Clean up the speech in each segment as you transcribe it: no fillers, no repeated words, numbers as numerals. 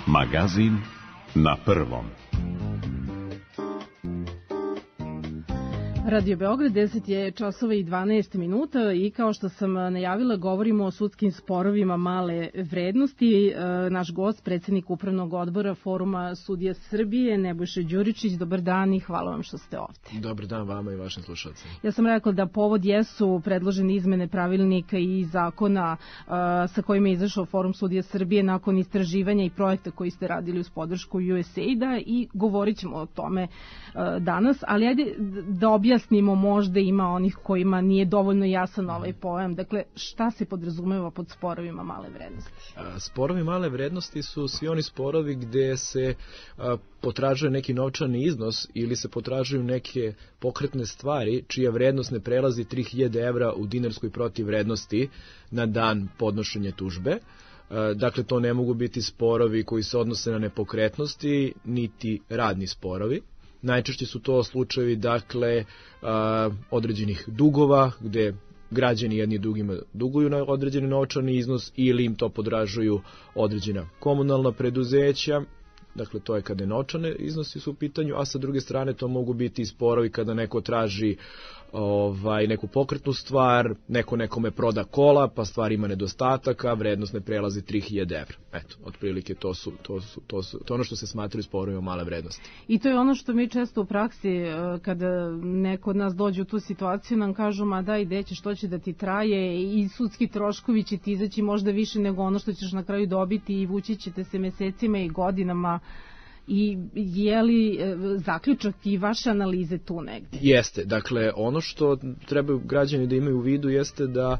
Magazin na prvom. Radio Beograd, 10 je časova i 12 minuta i kao što sam najavila, govorimo o sudskim sporovima male vrednosti. Naš gost, predsjednik Upravnog odbora Foruma sudija Srbije, Nebojša Đuričić, dobar dan i hvala vam što ste ovde. Dobar dan vama i vašim slušalcima. Ja sam rekla da povod jesu predložene izmene pravilnika i zakona sa kojima je izašao Forum sudija Srbije nakon istraživanja i projekta koji ste radili uz podršku USAID-a i govorit ćemo o tome danas, ali ajde da objasnimo, možda ima onih kojima nije dovoljno jasan ovaj pojam. Dakle, šta se podrazumeva pod sporovima male vrednosti? Sporovi male vrednosti su svi oni sporovi gde se potražuje neki novčani iznos ili se potražuju neke pokretne stvari čija vrednost ne prelazi 3000 evra u dinarskoj protivvrednosti na dan podnošenja tužbe. Dakle, to ne mogu biti sporovi koji se odnose na nepokretnosti, niti radni sporovi. Najčešće su to slučajevi, dakle, određenih dugova, gde građani jedni drugima duguju na određeni novčani iznos ili im to podražuju određena komunalna preduzeća. Dakle, to je kada novčane iznosi su u pitanju, a sa druge strane to mogu biti i sporovi kada neko traži neku pokretnu stvar, neko nekome proda kola, pa stvar ima nedostataka, vrednost ne prelazi 3000 evra. Eto, otprilike to je ono što se smatraju sporovima male vrednosti. I to je ono što mi često u praksi, kada neko od nas dođe u tu situaciju, nam kažu, ma daj, deće, što će da ti traje, i sudski troškovi će ti izaći možda više nego ono što ćeš na kraju dobiti i vući ćete se mesecima i godinama. I je li zaključak i vaše analize tu negde? Jeste, dakle, ono što trebaju građani da imaju u vidu jeste da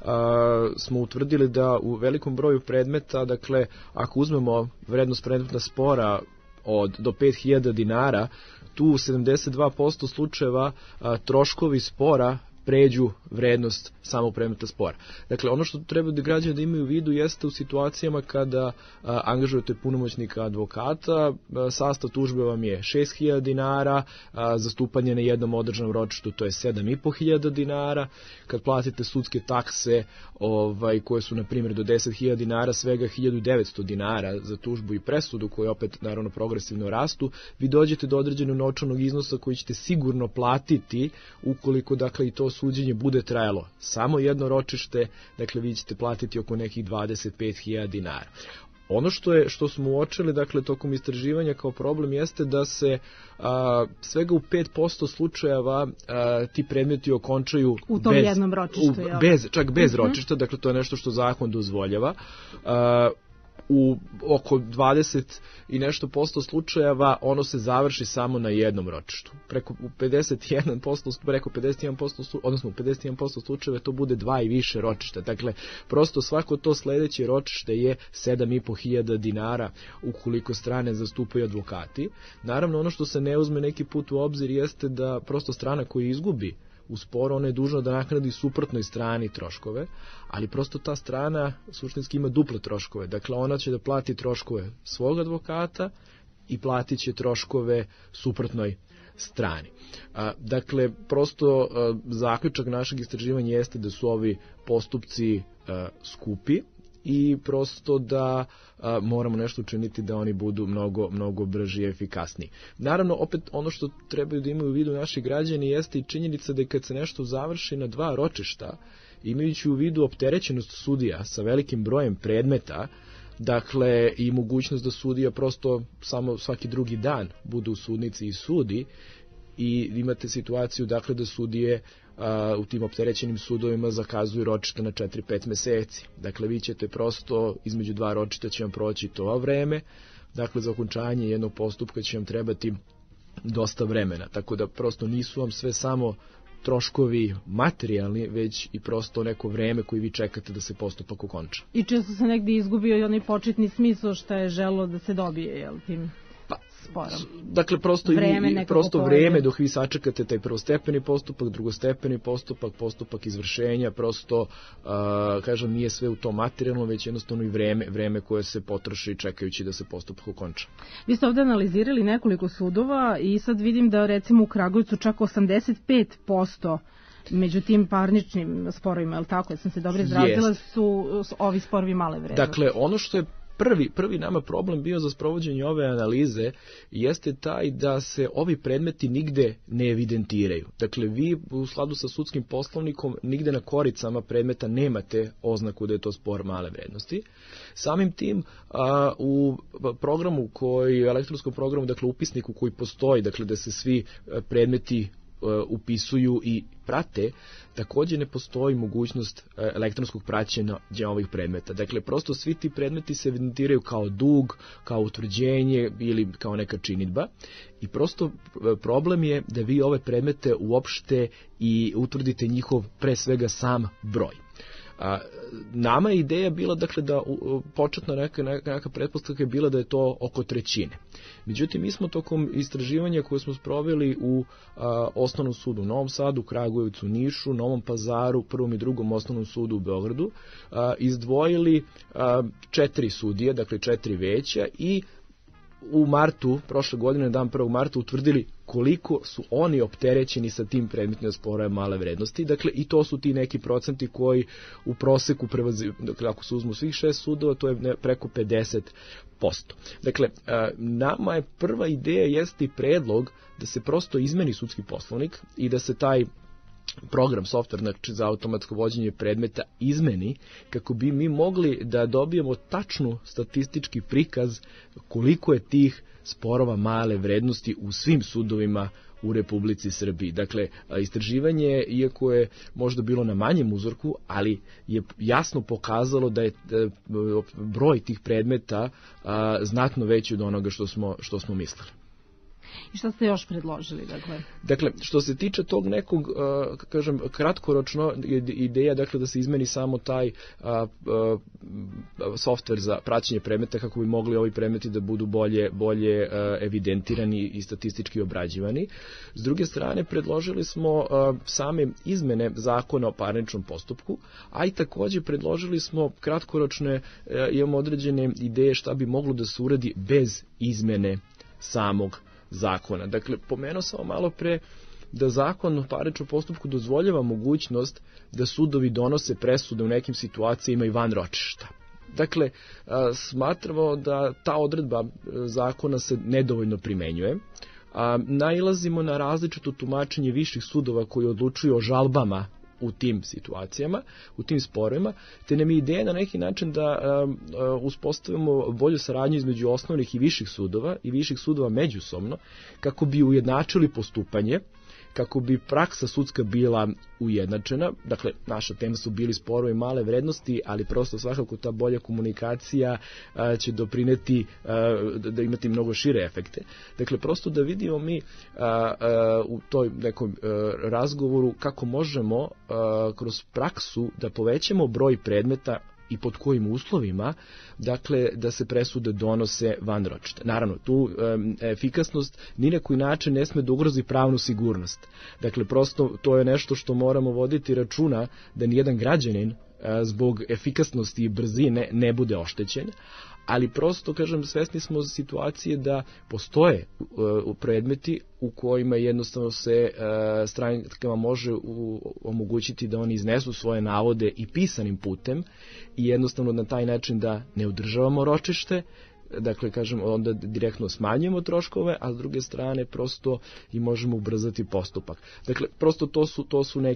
smo utvrdili da u velikom broju predmeta, dakle, ako uzmemo vrednost predmeta spora do 5000 dinara, tu u 72% slučajeva troškovi spora pređu vrednost samog predmeta spora. Dakle, ono što treba da građani da imaju u vidu jeste u situacijama kada angažujete punomoćnika advokata, sastav tužbe vam je 6000 dinara, zastupanje na jednom održanom ročištu to je 7500 dinara, kad platite sudske takse koje su na primjer do 10.000 dinara, svega 1900 dinara za tužbu i presudu, koje opet naravno progresivno rastu, vi dođete do određenog novčanog iznosa koji ćete sigurno platiti ukoliko, dakle, i to suđenje bude trajalo samo jedno ročište, dakle vi ćete platiti oko nekih 25.000 dinara. Ono što smo uočili, dakle, tokom istraživanja kao problem jeste da se svega u 5% slučajeva ti predmeti okončaju u tom jednom ročištu, čak bez ročišta, dakle to je nešto što zakon dozvoljava. U oko 20 i nešto posto slučajeva ono se završi samo na jednom ročištu. Preko 51% slučajeva to bude 2 i više ročišta. Dakle, prosto svako to sledeće ročište je 7500 dinara ukoliko strane zastupaju advokati. Naravno, ono što se ne uzme neki put u obzir jeste da prosto strana koja izgubi u sporu, ona je dužna da naknadi suprotnoj strani troškove, ali prosto ta strana suštinski ima duple troškove. Dakle, ona će da plati troškove svog advokata i platit će troškove suprotnoj strani. Dakle, prosto zaključak našeg istraživanja jeste da su ovi postupci skupi i prosto da moramo nešto učiniti da oni budu mnogo brži i efikasniji. Naravno, opet ono što trebaju da imaju u vidu naši građani jeste i činjenica da kad se nešto završi na 2 ročišta, imajući u vidu opterećenost sudija sa velikim brojem predmeta, dakle i mogućnost da sudija prosto samo svaki drugi dan bude u sudnici i sudi, i imate situaciju, dakle, da sudije u tim opterećenim sudovima zakazuju ročišta na 4-5 meseci. Dakle, vi ćete prosto između 2 ročišta će vam proći to vreme, dakle za okončanje jednog postupka će vam trebati dosta vremena, tako da prosto nisu vam sve samo troškovi materijalni, već i prosto neko vreme koji vi čekate da se postupak okonča. I često se negdje izgubio i onaj početni smisao što je želo da se dobije, jel tim? Sporom. Dakle, prosto vreme dok vi sačekate taj prvostepeni postupak, drugostepeni postupak izvršenja, prosto, kažem, nije sve u to materijalno, već jednostavno i vreme koje se potroši čekajući da se postupak okonča. Vi ste ovdje analizirali nekoliko sudova i sad vidim da recimo u Kragujevcu čak 85% među tim parničnim sporovima, je li tako? Ja sam se dobro izrazila, su ovi sporovi male vrednosti. Dakle, ono što je prvi nama problem bio za sprovođenje ove analize jeste taj da se ovi predmeti nigde ne evidentiraju. Dakle, vi u skladu sa sudskim poslovnikom nigde na koricama predmeta nemate oznaku da je to spor male vrednosti. Samim tim u programu elektronskom programu, dakle upisniku koji postoji, dakle da se svi predmeti upisuju i prate, takođe ne postoji mogućnost elektronskog praćenja ovih predmeta. Dakle, prosto svi ti predmeti se evidentiraju kao dug, kao utvrđenje ili kao neka činidba i prosto problem je da vi ove predmete uopšte i utvrdite njihov pre svega sam broj. Nama je ideja bila, dakle, da početna neka pretpostavka je bila da je to oko trećine. Međutim, mi smo tokom istraživanja koje smo sproveli u Osnovnom sudu u Novom Sadu, Kragujevcu, Nišu, Novom Pazaru, Prvom i Drugom Osnovnom sudu u Beogradu, izdvojili 4 sudije, dakle 4 veća i u martu, prošle godine, dan 1. marta, utvrdili koliko su oni opterećeni sa tim predmetima spora male vrednosti. Dakle, i to su ti neki procenti koji u proseku dakle, ako se uzmu svih 6 sudova, to je preko 50%. Dakle, nama je prva ideja jeste i predlog da se prosto izmeni sudski poslovnik i da se taj program, softver, znači za automatsko vođenje predmeta izmeni kako bi mi mogli da dobijemo tačnu statistički prikaz koliko je tih sporova male vrednosti u svim sudovima u Republici Srbiji. Dakle, istraživanje, iako je možda bilo na manjem uzorku, ali je jasno pokazalo da je broj tih predmeta znatno veći od onoga što smo mislili. I šta ste još predložili? Dakle, što se tiče tog nekog, kažem, kratkoročno ideja, dakle, da se izmeni samo taj softver za praćenje predmeta kako bi mogli ovi predmeti da budu bolje evidentirani i statistički obrađivani. S druge strane, predložili smo same izmene zakona o parničnom postupku, a i takođe predložili smo kratkoročne, imamo određene ideje šta bi moglo da se uradi bez izmene samog zakona. Dakle, pomenuo sam malo pre da zakon o parničnom postupku dozvoljava mogućnost da sudovi donose presude u nekim situacijama i van ročišta. Dakle, smatramo da ta odredba zakona se nedovoljno primenjuje. Nailazimo na različito tumačenje viših sudova koji odlučuju o žalbama u tim situacijama, u tim sporovima, te nam je ideja na neki način da uspostavimo bolju saradnju između osnovnih i viših sudova međusobno, kako bi ujednačili postupanje, kako bi praksa sudska bila ujednačena. Dakle, naša tema su bili sporovi male vrednosti, ali prosto svakako ta bolja komunikacija će doprineti da imati mnogo šire efekte. Dakle, prosto da vidimo mi u toj nekom razgovoru kako možemo kroz praksu da povećamo broj predmeta i pod kojim uslovima, dakle, da se presude donose van ročišta. Naravno, tu efikasnost ni na koji način ne sme da ugrozi pravnu sigurnost. Dakle, prosto to je nešto što moramo voditi računa da nijedan građanin zbog efikasnosti i brzine ne bude oštećen, ali prosto, kažem, svesni smo situacije da postoje predmeti u kojima jednostavno se strankama može omogućiti da oni iznesu svoje navode i pisanim putem i jednostavno na taj način da ne održavamo ročište, dakle, kažem, onda direktno smanjujemo troškove, a s druge strane prosto i možemo ubrzati postupak. Dakle, prosto to su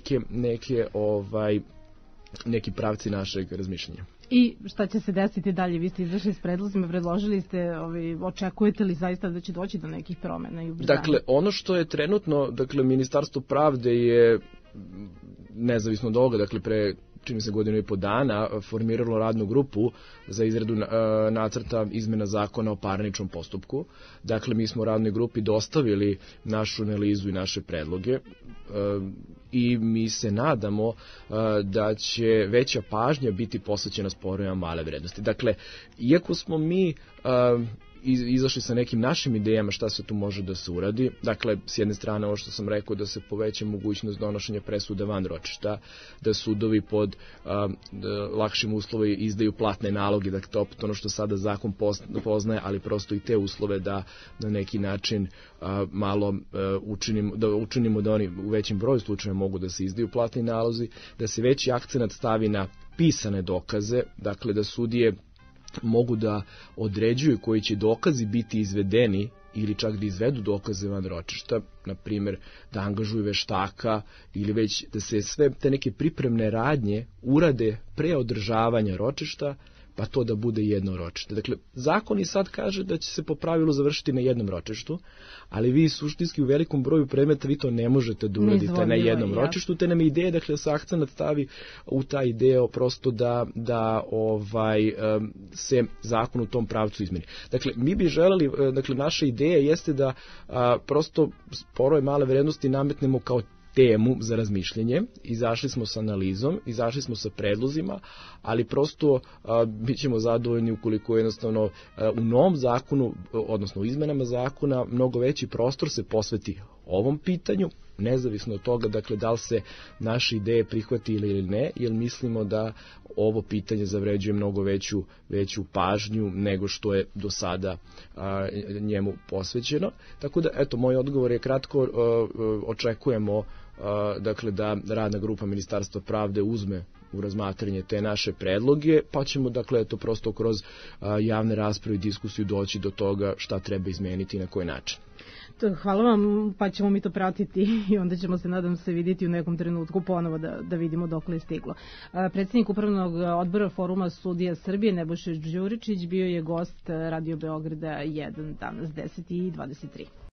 neki pravci našeg razmišljanja. I šta će se desiti dalje? Vi ste izašli s predlozima, predložili ste, očekujete li zaista da će doći do nekih promena i ubrzanja? Dakle, ono što je trenutno, dakle, Ministarstvo pravde je nezavisno od ovoga, dakle, pre čini se 1.5 godina formiralo radnu grupu za izradu nacrta izmena zakona o parničnom postupku. Dakle, mi smo radnoj grupi dostavili našu analizu i naše predloge i mi se nadamo da će veća pažnja biti posvećena sporovima male vrednosti. Dakle, iako smo mi izašli sa nekim našim idejama šta se tu može da se uradi. Dakle, s jedne strane, ovo što sam rekao, da se poveća mogućnost donošenja presude van ročišta, da sudovi pod lakšim uslovima izdaju platne naloge, dakle, to opet ono što sada zakon poznaje, ali prosto i te uslove da na neki način malo učinimo da oni u većem broju slučajeva mogu da se izdaju platni nalozi, da se veći akcenat stavi na pisane dokaze, dakle da sudije mogu da određuju koji će dokazi biti izvedeni ili čak da izvedu dokaze van ročišta, na primjer da angažuju veštaka ili već da se sve te neke pripremne radnje urade pre održavanja ročišta, pa to da bude jedno ročište. Dakle, zakon i sad kaže da će se po pravilu završiti na jednom ročištu, ali vi suštinski u velikom broju predmeta vi to ne možete da uradite na jednom ročištu, te nam je ideja, dakle, da se akcenat stavi u taj deo prosto da se zakon u tom pravcu izmeni. Dakle, mi bi želeli, dakle, naša ideja jeste da prosto sporove male vrednosti nametnemo kao temu za razmišljanje, izašli smo sa analizom, izašli smo sa predlozima, ali prosto bit ćemo zadovoljni ukoliko jednostavno u novom zakonu, odnosno u izmenama zakona, mnogo veći prostor se posveti ovom pitanju, nezavisno od toga, dakle, da li se naše ideje prihvati ili ne, jer mislimo da ovo pitanje zavređuje mnogo veću pažnju nego što je do sada njemu posvećeno. Tako da, eto, moj odgovor je kratko, očekujemo dakle, da radna grupa Ministarstva pravde uzme u razmatranje te naše predloge, pa ćemo, dakle, to prosto kroz javne rasprave i diskusiju doći do toga šta treba izmeniti i na koji način. Hvala vam, pa ćemo mi to pratiti i onda ćemo se, nadam se, vidjeti u nekom trenutku ponovo da vidimo dokle je stiglo. Predsjednik Upravnog odbora Foruma sudija Srbije Nebojša Đuričić bio je gost Radio Beograda 1 danas 10:23.